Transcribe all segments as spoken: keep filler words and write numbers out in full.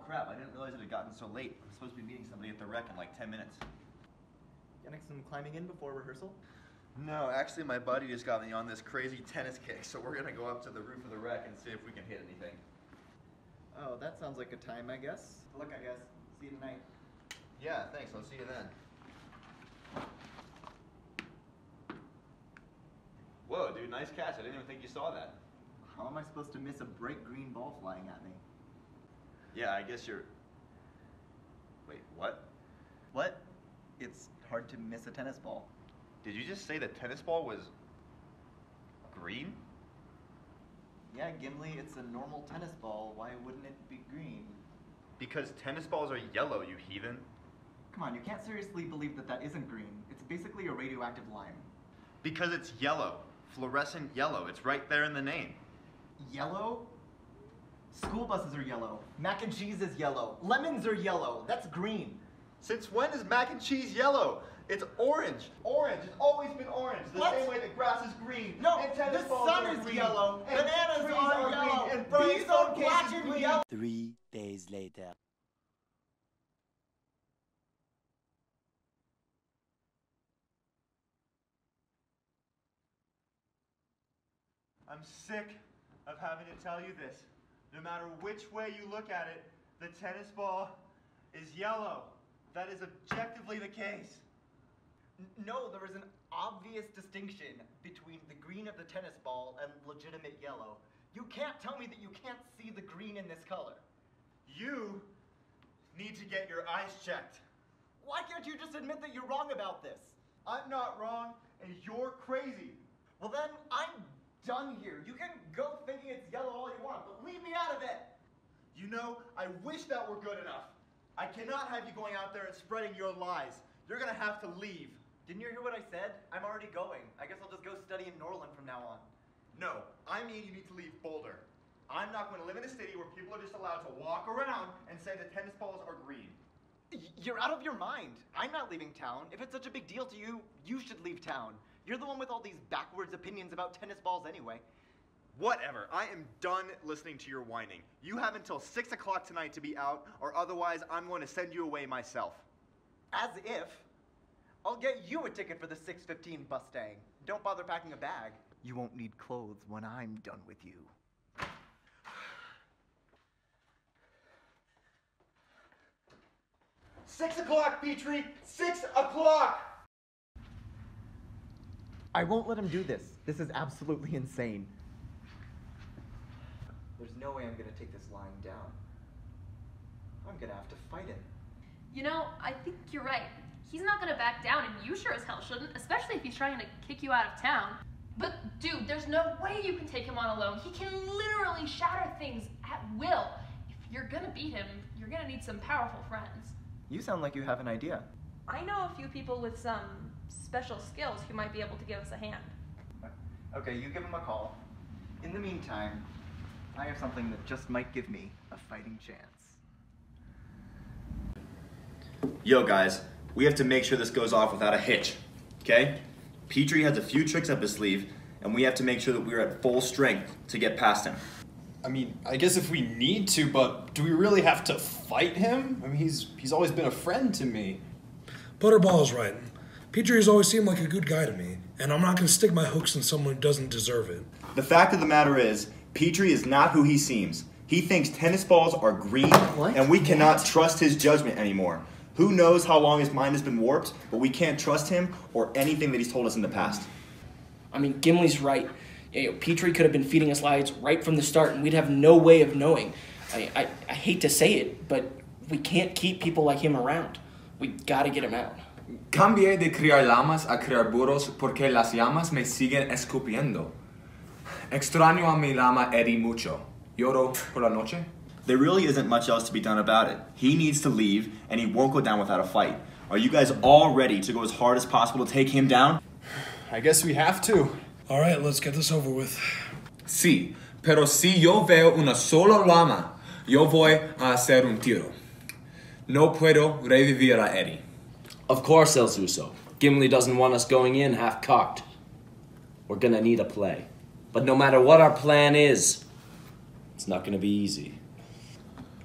crap, I didn't realize it had gotten so late. I'm supposed to be meeting somebody at the rec in like ten minutes. Getting some climbing in before rehearsal? No, actually my buddy just got me on this crazy tennis kick, so we're gonna go up to the roof of the rec and see if we can hit anything. Oh, that sounds like a time, I guess. Good luck, I guess. See you tonight. Yeah, thanks. I'll see you then. Whoa, dude, nice catch. I didn't even think you saw that. How am I supposed to miss a bright green ball flying at me? Yeah, I guess you're... Wait, what? What? It's hard to miss a tennis ball. Did you just say the tennis ball was... green? Yeah, Gimli, it's a normal tennis ball. Why wouldn't it be green? Because tennis balls are yellow, you heathen. Come on, you can't seriously believe that that isn't green. It's basically a radioactive lime. Because it's yellow. Fluorescent yellow. It's right there in the name. Yellow? School buses are yellow. Mac and cheese is yellow. Lemons are yellow. That's green. Since when is mac and cheese yellow? It's orange. Orange. It's always been orange. The What? same way the grass is green. No, and tennis the balls sun are is green, yellow. and Bananas trees are are yellow. green, and Brian's Bees are phone case black is and green. yellow. Three days later. I'm sick of having to tell you this. No matter which way you look at it, the tennis ball is yellow. That is objectively the case. N- No, there is an obvious distinction between the green of the tennis ball and legitimate yellow. You can't tell me that you can't see the green in this color. You need to get your eyes checked. Why can't you just admit that you're wrong about this? I'm not wrong, and you're crazy. Well then, I'm done here. You can go thinking it's yellow all you want, but leave me out of it. You know, I wish that were good enough. I cannot have you going out there and spreading your lies. You're gonna have to leave. Didn't you hear what I said? I'm already going. I guess I'll just go study in Norland from now on. No, I mean you need to leave Boulder. I'm not going to live in a city where people are just allowed to walk around and say that tennis balls are green. Y- You're out of your mind. I'm not leaving town. If it's such a big deal to you, you should leave town. You're the one with all these backwards opinions about tennis balls anyway. Whatever. I am done listening to your whining. You have until six o'clock tonight to be out, or otherwise I'm going to send you away myself. As if. I'll get you a ticket for the six fifteen Mustang. Don't bother packing a bag. You won't need clothes when I'm done with you. Six o'clock, Petrie! Six o'clock! I won't let him do this. This is absolutely insane. There's no way I'm gonna take this lying down. I'm gonna have to fight him. You know, I think you're right. He's not gonna back down, and you sure as hell shouldn't, especially if he's trying to kick you out of town. But dude, there's no way you can take him on alone. He can literally shatter things at will. If you're gonna beat him, you're gonna need some powerful friends. You sound like you have an idea. I know a few people with some special skills who might be able to give us a hand. Okay, you give him a call. In the meantime, I have something that just might give me a fighting chance. Yo guys, we have to make sure this goes off without a hitch, okay? Petrie has a few tricks up his sleeve, and we have to make sure that we're at full strength to get past him. I mean, I guess if we need to, but do we really have to fight him? I mean, he's he's always been a friend to me. Butterball is right. Petrie has always seemed like a good guy to me, and I'm not going to stick my hooks in someone who doesn't deserve it. The fact of the matter is, Petrie is not who he seems. He thinks tennis balls are green, What? and we cannot What? trust his judgment anymore. Who knows how long his mind has been warped, but we can't trust him or anything that he's told us in the past. I mean, Gimli's right. You know, Petrie could have been feeding us lies right from the start, and we'd have no way of knowing. I, I, I hate to say it, but we can't keep people like him around. We gotta get him out. Cambié de criar llamas a criar burros porque las llamas me siguen escupiendo. Extraño a mi llama Eddie mucho. Lloro por la noche. There really isn't much else to be done about it. He needs to leave, and he won't go down without a fight. Are you guys all ready to go as hard as possible to take him down? I guess we have to. All right, let's get this over with. Sí, pero si yo veo una sola llama, yo voy a hacer un tiro. No puedo revivir a Eddie. Of course, El Zuso. Gimli doesn't want us going in half-cocked. We're gonna need a play. But no matter what our plan is, it's not gonna be easy.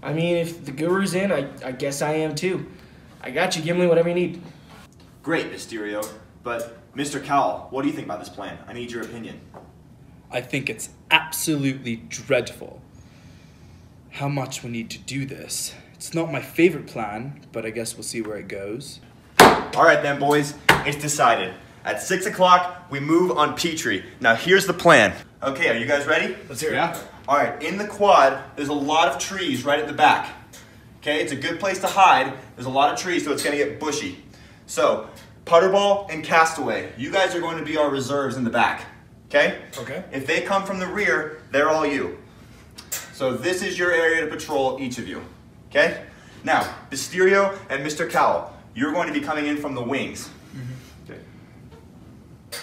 I mean, if the guru's in, I, I guess I am too. I got you, Gimli, whatever you need. Great, Mysterio. But, Mister Cowell, what do you think about this plan? I need your opinion. I think it's absolutely dreadful. How much we need to do this. It's not my favorite plan, but I guess we'll see where it goes. All right then, boys. It's decided. At six o'clock, we move on Petrie. Now, here's the plan. Okay, are you guys ready? Let's hear it. Yeah. All right, in the quad, there's a lot of trees right at the back. Okay, it's a good place to hide. There's a lot of trees, so it's gonna get bushy. So, Putterball and Castaway, you guys are going to be our reserves in the back. Okay? Okay. If they come from the rear, they're all you. So this is your area to patrol, each of you. Okay? Now, Mysterio and Mister Cowell, you're going to be coming in from the wings. Mm-hmm. Okay.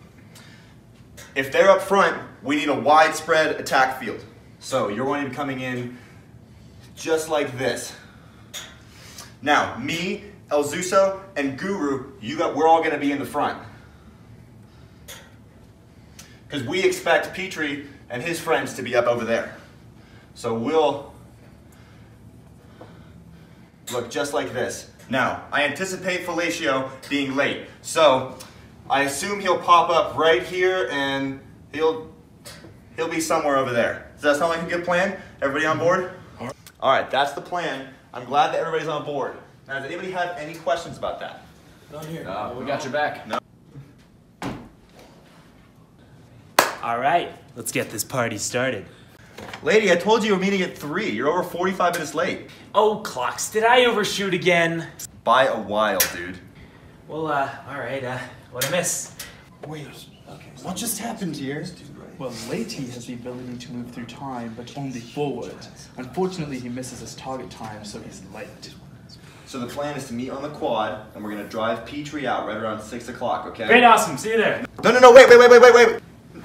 If they're up front, we need a widespread attack field. So you're going to be coming in just like this. Now, me, El Zuso, and Guru, you got, we're all going to be in the front. Because we expect Petrie and his friends to be up over there. So we'll look just like this. Now, I anticipate Felicio being late. So I assume he'll pop up right here and he'll he'll be somewhere over there. Does that sound like a good plan? Everybody on board? All right, that's the plan. I'm glad that everybody's on board. Now, does anybody have any questions about that? Not here. No, we got your back. No. All right, let's get this party started. Lady, I told you you were meeting at three. You're over forty-five minutes late. Oh, clocks, did I overshoot again? By a while, dude. Well, uh, alright, uh, what'd I miss? Wait, what just happened here? Well, Lady has the ability to move through time, but only forward. Unfortunately, he misses his target time, so he's late. So the plan is to meet on the quad, and we're gonna drive Petrie out right around six o'clock, okay? Great, awesome, see you there. No, no, no, wait, wait, wait, wait, wait, wait.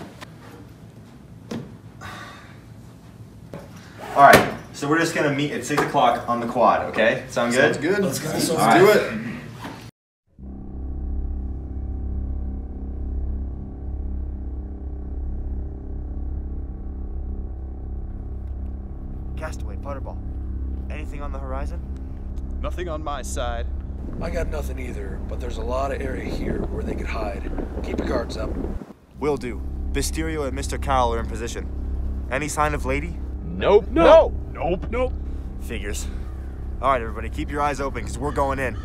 All right, so we're just gonna meet at six o'clock on the quad, okay? Sound good? Sounds good. Let's go. Let's All do right. it. Castaway, Putterball. Anything on the horizon? Nothing on my side. I got nothing either, but there's a lot of area here where they could hide. Keep your guards up. Will do. Mysterio and Mister Cowell are in position. Any sign of Lady? Nope. No. Nope. Nope. Figures. All right, everybody, keep your eyes open because we're going in.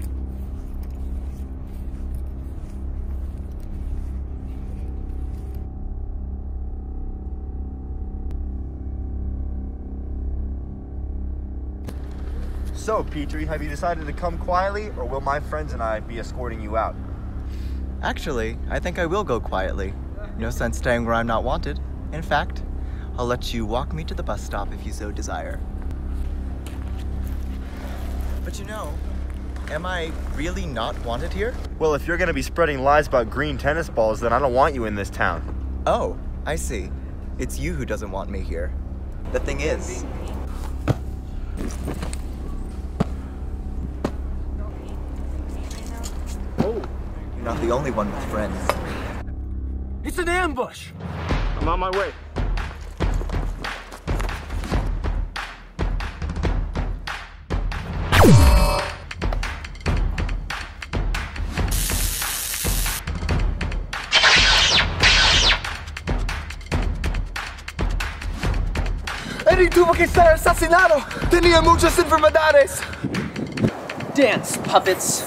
So, Petrie, have you decided to come quietly, or will my friends and I be escorting you out? Actually, I think I will go quietly. No sense staying where I'm not wanted. In fact, I'll let you walk me to the bus stop if you so desire. But you know, am I really not wanted here? Well, if you're going to be spreading lies about green tennis balls, then I don't want you in this town. Oh, I see. It's you who doesn't want me here. The thing is... Oh. You're not the only one with friends. It's an ambush! I'm on my way. Eddie tuvo que ser asesinado. Tenía muchas enfermedades. Dance, puppets.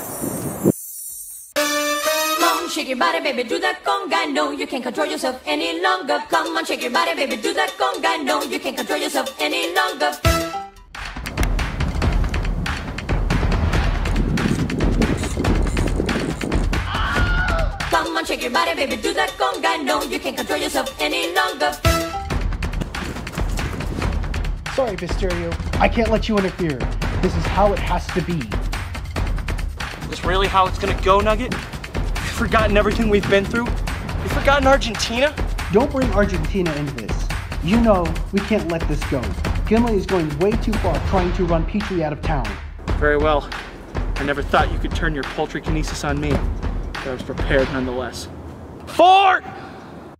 Come on, shake your body, baby, do that conga. No, you can't control yourself any longer. Come on, shake your body, baby, do that conga. No, you can't control yourself any longer. Come on, shake your body, baby, do that conga. No, you can't control yourself any longer. Sorry, Mysterio. I can't let you interfere. This is how it has to be. Is this really how it's gonna go, Nugget? You've forgotten everything we've been through? You've forgotten Argentina? Don't bring Argentina into this. You know we can't let this go. Gimli is going way too far trying to run Petrie out of town. Very well. I never thought you could turn your paltry kinesis on me, but I was prepared nonetheless. Fort!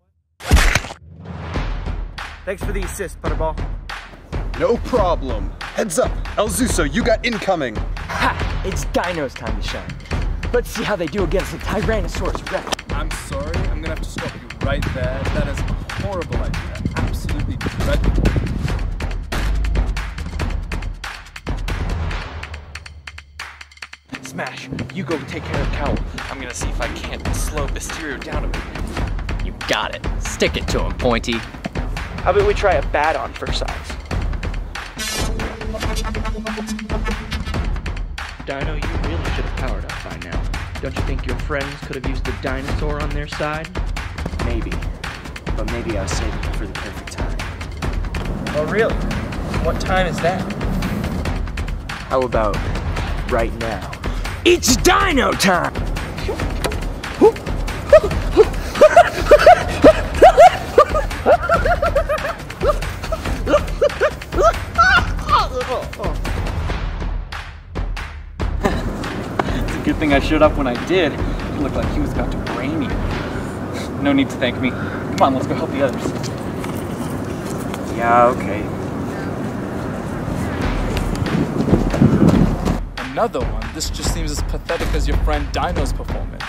Thanks for the assist, Butterball. No problem. Heads up, El Zuso, you got incoming. Ha! It's Dino's time to shine. Let's see how they do against the Tyrannosaurus Rex. I'm sorry, I'm gonna have to stop you right there. That is a horrible idea. Absolutely dreadful. Smash, you go take care of Cowl. I'm gonna see if I can't slow Mysterio down a bit. You got it. Stick it to him, Pointy. How about we try a bat on for size? Dino, you really should have powered up by now. Don't you think your friends could have used the dinosaur on their side? Maybe. But maybe I was saving it for the perfect time. Oh, really? What time is that? How about right now? It's Dino time! It's a good thing I showed up when I did. He looked like he was about to brain you. No need to thank me. Come on, let's go help the others. Yeah, okay. Another one? This just seems as pathetic as your friend Dino's performance.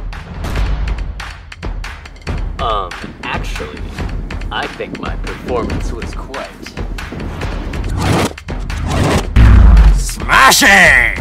Um, actually, I think my performance was quite... smashing!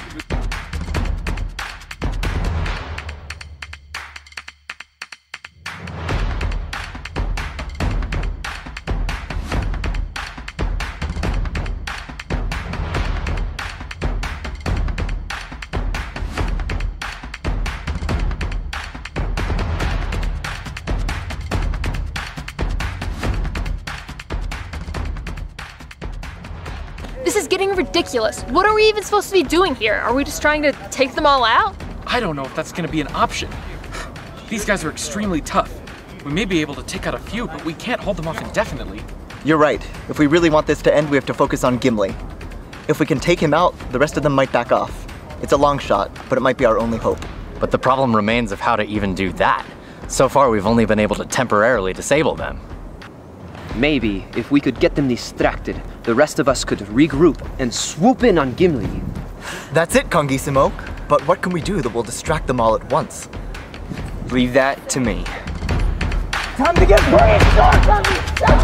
This is getting ridiculous. What are we even supposed to be doing here? Are we just trying to take them all out? I don't know if that's gonna be an option. These guys are extremely tough. We may be able to take out a few, but we can't hold them off indefinitely. You're right. If we really want this to end, we have to focus on Gimli. If we can take him out, the rest of them might back off. It's a long shot, but it might be our only hope. But the problem remains of how to even do that. So far, we've only been able to temporarily disable them. Maybe, if we could get them distracted, the rest of us could regroup and swoop in on Gimli. That's it, Kongissimo. But what can we do that will distract them all at once? Leave that to me. Time to get Bryant started on me!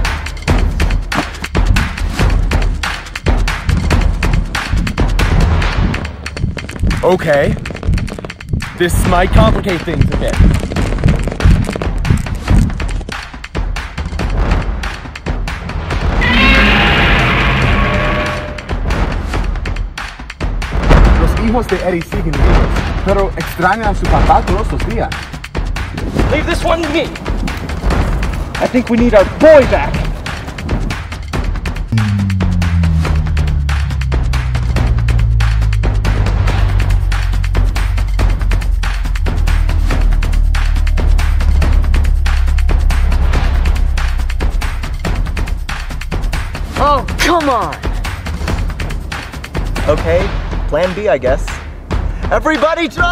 Okay. This might complicate things a bit. Hijos de Eddie siguen vivos, pero extrañan a su papá todos los días. Leave this one to me. I think we need our boy back. Oh, come on! Okay, plan B, I guess. Everybody charge!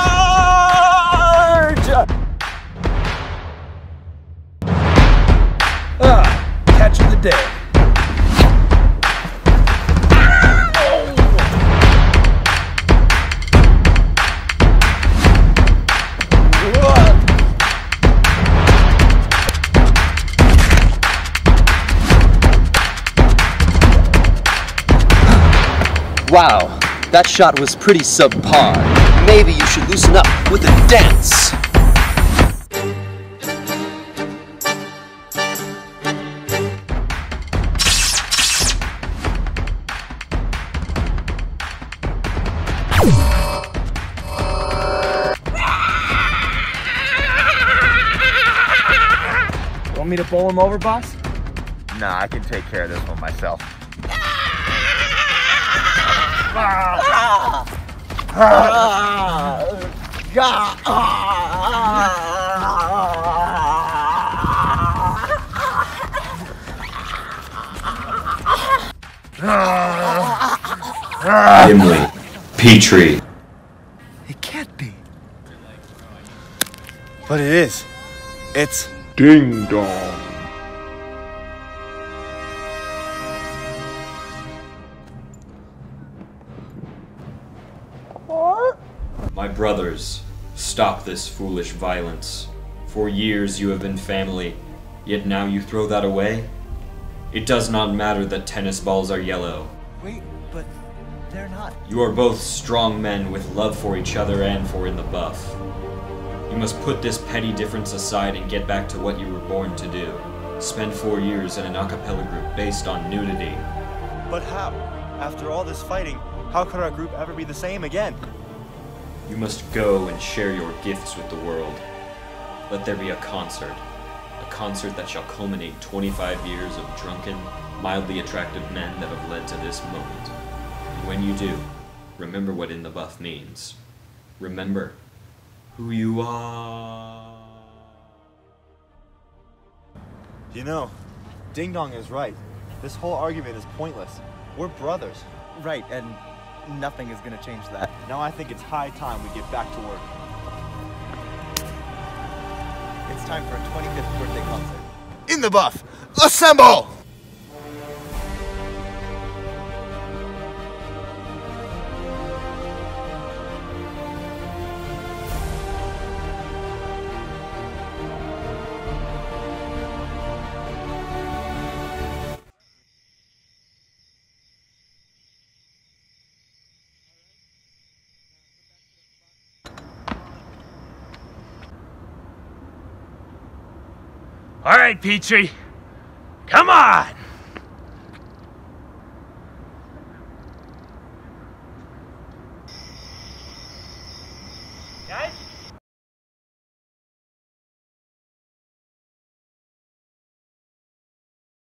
Ah, catch of the day. Wow, that shot was pretty subpar. Maybe you should loosen up with a dance. Want me to bowl him over, boss? Nah, I can take care of this one myself. Gimli, Petrie. It can't be. But it is. It's Ding dong. brothers, stop this foolish violence. For years you have been family, yet now you throw that away? It does not matter that tennis balls are yellow. Wait, but they're not. You are both strong men with love for each other and for in the buff. You must put this petty difference aside and get back to what you were born to do. Spend four years in an a cappella group based on nudity. But how? After all this fighting, how could our group ever be the same again? You must go and share your gifts with the world. Let there be a concert. A concert that shall culminate twenty-five years of drunken, mildly attractive men that have led to this moment. And when you do, remember what in the buff means. Remember who you are. You know, Ding Dong is right. This whole argument is pointless. We're brothers. Right, and nothing is gonna change that. Now I think it's high time we get back to work. It's time for a twenty-fifth birthday concert. In the buff, assemble! All right, Petrie, come on! Guys?